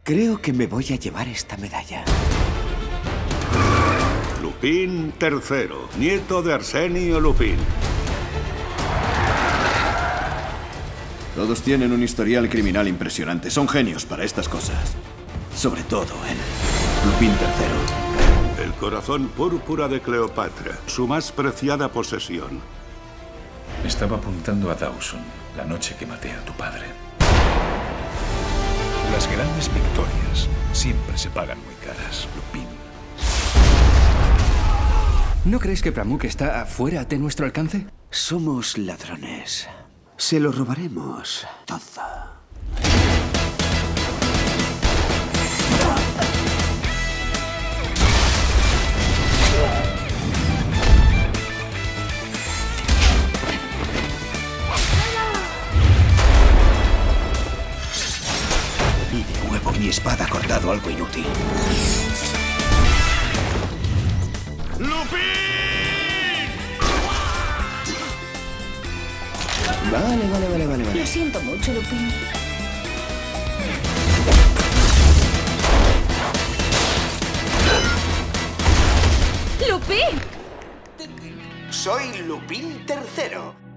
Creo que me voy a llevar esta medalla. Lupin III, nieto de Arsenio Lupin. Todos tienen un historial criminal impresionante. Son genios para estas cosas. Sobre todo él, Lupin III. El corazón púrpura de Cleopatra, su más preciada posesión. Estaba apuntando a Dawson la noche que maté a tu padre. Las grandes victorias siempre se pagan muy caras, Lupin. ¿No crees que Pramuk está fuera de nuestro alcance? Somos ladrones. Se lo robaremos todo. Y de nuevo mi espada ha cortado algo inútil. ¡Lupin! Vale. Lo siento mucho, Lupin. ¡Lupin! Soy Lupin III.